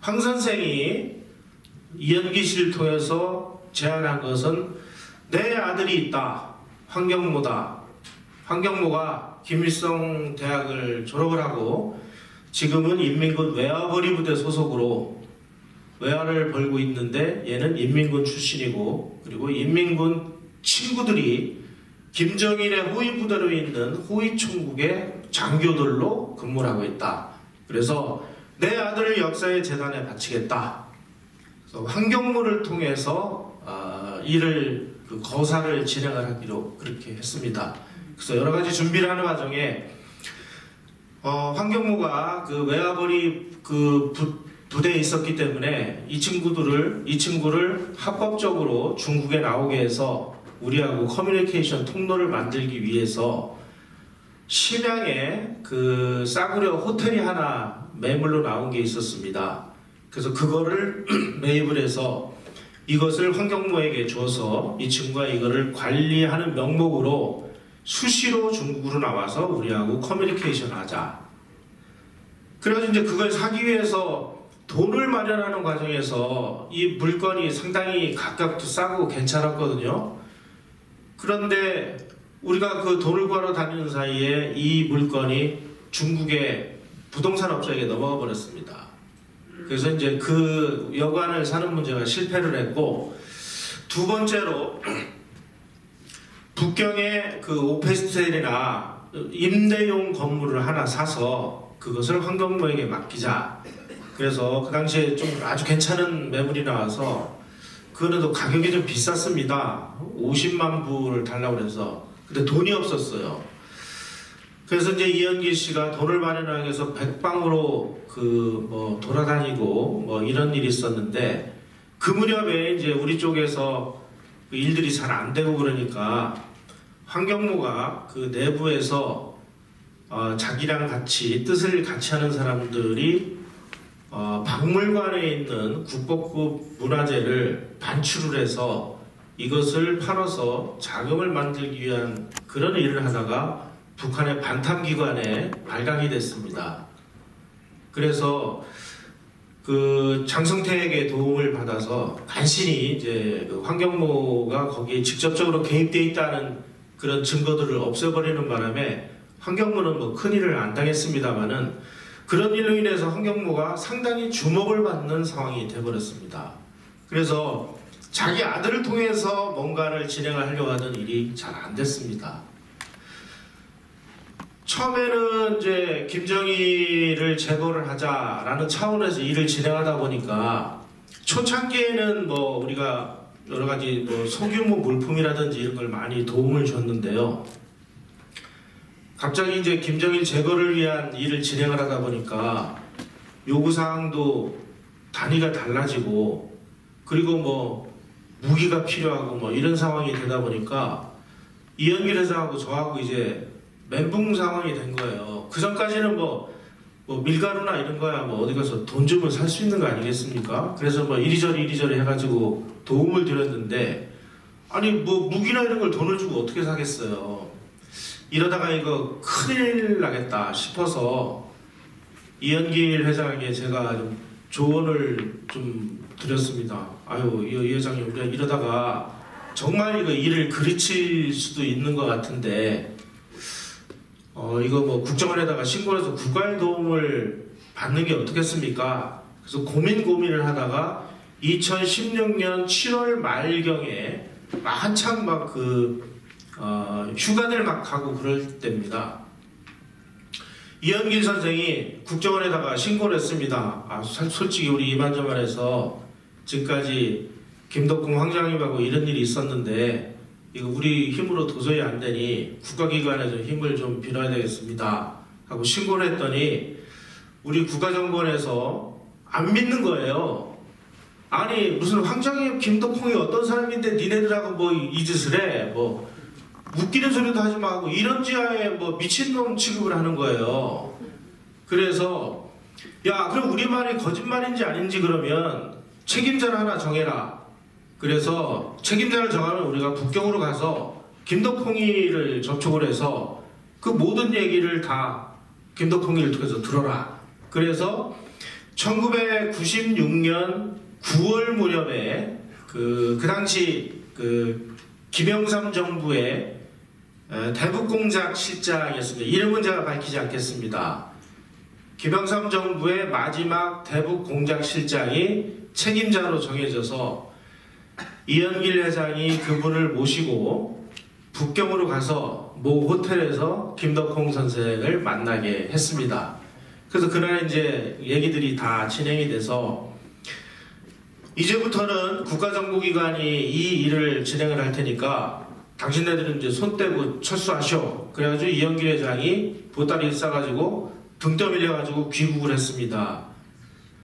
황 선생이 이현기 씨를 통해서 제안한 것은 내 아들이 있다. 황경모다. 황경모가 김일성 대학을 졸업을 하고 지금은 인민군 외화벌이 부대 소속으로 외화를 벌고 있는데 얘는 인민군 출신이고 그리고 인민군 친구들이 김정일의 호위 부대로 있는 호위총국의 장교들로 근무를 하고 있다. 그래서 내 아들을 역사의 재단에 바치겠다. 그래서 황경모를 통해서 그 거사를 진행을 하기로 그렇게 했습니다. 그래서 여러 가지 준비를 하는 과정에 황경모가 그 외화벌이 그 부대에 있었기 때문에 이 친구를 합법적으로 중국에 나오게 해서 우리하고 커뮤니케이션 통로를 만들기 위해서 심양에 그 싸구려 호텔이 하나 매물로 나온 게 있었습니다. 그래서 그거를 매입을 해서 이것을 황경모에게 줘서 이 친구가 이거를 관리하는 명목으로 수시로 중국으로 나와서 우리하고 커뮤니케이션 하자. 그래서 이제 그걸 사기 위해서 돈을 마련하는 과정에서 이 물건이 상당히 가격도 싸고 괜찮았거든요. 그런데 우리가 그 돈을 구하러 다니는 사이에 이 물건이 중국의 부동산 업자에게 넘어가 버렸습니다. 그래서 이제 그 여관을 사는 문제가 실패를 했고, 두 번째로 북경에 그 오피스텔이나 임대용 건물을 하나 사서 그것을 황경모에게 맡기자. 그래서 그 당시에 좀 아주 괜찮은 매물이 나와서 그거는 또 가격이 좀 비쌌습니다. 50만 불을 달라고 해서. 근데 돈이 없었어요. 그래서 이제 이현기 씨가 돈을 마련하기 위해서 백방으로 돌아다니고 이런 일이 있었는데, 그 무렵에 이제 우리 쪽에서 일들이 잘 안 되고 그러니까 황경모가 그 내부에서 자기랑 같이 뜻을 같이 하는 사람들이 박물관에 있는 국보급 문화재를 반출을 해서 이것을 팔아서 자금을 만들기 위한 그런 일을 하다가 북한의 반탐기관에 발각이 됐습니다. 그래서 그 장성택의 도움을 받아서 간신히 이제 그 황경모가 거기에 직접적으로 개입되어 있다는 그런 증거들을 없애버리는 바람에 황경모는 큰일을 안 당했습니다만은, 그런 일로 인해서 황경모가 상당히 주목을 받는 상황이 되어버렸습니다. 그래서 자기 아들을 통해서 뭔가를 진행을 하려고 하던 일이 잘 안 됐습니다. 처음에는 이제 김정일을 제거를 하자라는 차원에서 일을 진행하다 보니까 초창기에는 우리가 여러 가지 소규모 물품이라든지 이런 걸 많이 도움을 줬는데요. 갑자기 이제 김정일 제거를 위한 일을 진행을 하다 보니까 요구사항도 단위가 달라지고, 그리고 무기가 필요하고 이런 상황이 되다 보니까 이현길 회장하고 저하고 이제 멘붕 상황이 된 거예요. 그 전까지는 밀가루나 이런 거야 어디 가서 돈 주면 살 수 있는 거 아니겠습니까? 그래서 이리저리 해가지고 도움을 드렸는데, 아니 무기나 이런 걸 돈을 주고 어떻게 사겠어요. 이러다가 이거 큰일 나겠다 싶어서 이현길 회장에게 제가 좀 조언을 좀 드렸습니다. 아유, 이 회장님, 우리가 이러다가 정말 이거 일을 그르칠 수도 있는 것 같은데 이거 국정원에다가 신고를 해서 국가의 도움을 받는 게 어떻겠습니까? 그래서 고민을 하다가 2016년 7월 말경에 한창 휴가들 가고 그럴 때입니다. 이현길 선생이 국정원에다가 신고를 했습니다. 솔직히 우리 이만저만해서 지금까지 김덕궁 황장님하고 이런 일이 있었는데 이거 우리 힘으로 도저히 안 되니 국가기관에서 힘을 좀 빌어야 되겠습니다 하고 신고를 했더니 우리 국가정보원에서 안 믿는 거예요. 아니 무슨 황장님 김덕궁이 어떤 사람인데 니네들하고 이 짓을 해 웃기는 소리도 하지 마 하고 이런 지하에 미친놈 취급을 하는 거예요. 그래서 야, 그럼 우리 말이 거짓말인지 아닌지 그러면 책임자를 하나 정해라. 그래서 책임자를 정하면 우리가 북경으로 가서 김덕홍이를 접촉을 해서 그 모든 얘기를 다 김덕홍이를 통해서 들어라. 그래서 1996년 9월 무렵에 그 당시 김영삼 정부의 대북공작 실장이었습니다. 이름은 제가 밝히지 않겠습니다. 김영삼 정부의 마지막 대북공작 실장이 책임자로 정해져서 이현길 회장이 그분을 모시고 북경으로 가서 모 호텔에서 김덕홍 선생을 만나게 했습니다. 그래서 그날 이제 얘기들이 다 진행이 돼서 이제부터는 국가정보기관이 이 일을 진행을 할 테니까 당신네들은 이제 손 떼고 철수하셔. 그래가지고 이현길 회장이 보따리 싸가지고 등 떠밀려가지고 귀국을 했습니다.